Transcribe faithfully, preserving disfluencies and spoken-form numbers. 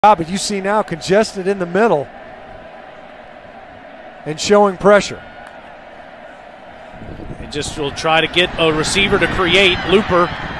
But you see now congested in the middle and showing pressure. And just will try to get a receiver to create. Looper